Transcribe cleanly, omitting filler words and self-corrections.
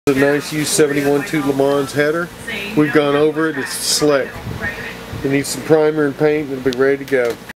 A nice used 71.2 LeMans Header. We've gone over it. It's slick. It needs some primer and paint and it'll be ready to go.